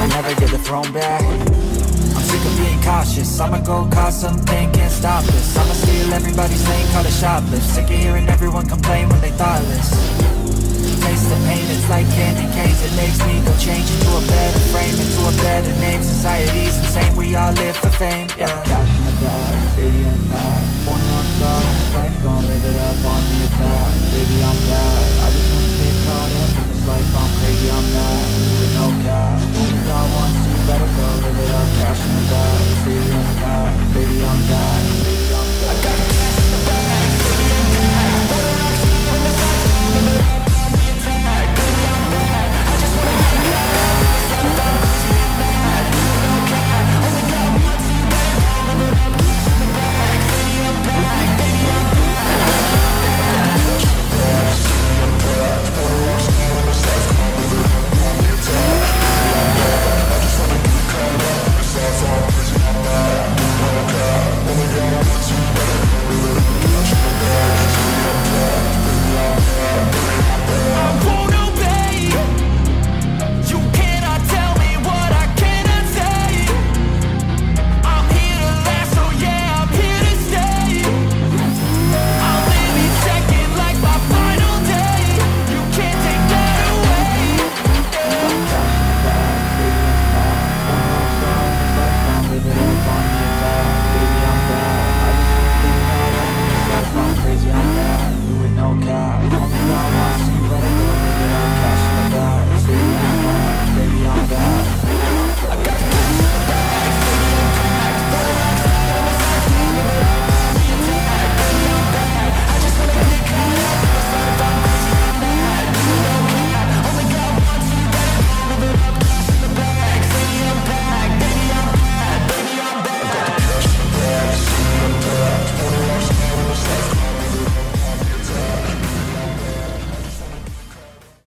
I'll never get the throne back. I'm sick of being cautious, I'ma go cause something, can't stop this. I'ma steal everybody's lane, call it shoplift. Sick of hearing everyone complain when they thoughtless. Taste the pain, it's like candy canes. It makes me go change into a better frame, into a better name. Society's insane, we all live for fame, yeah. Cash in the bag, baby and back. Born on top, life gon' live it up on the attack. Baby, I'm back,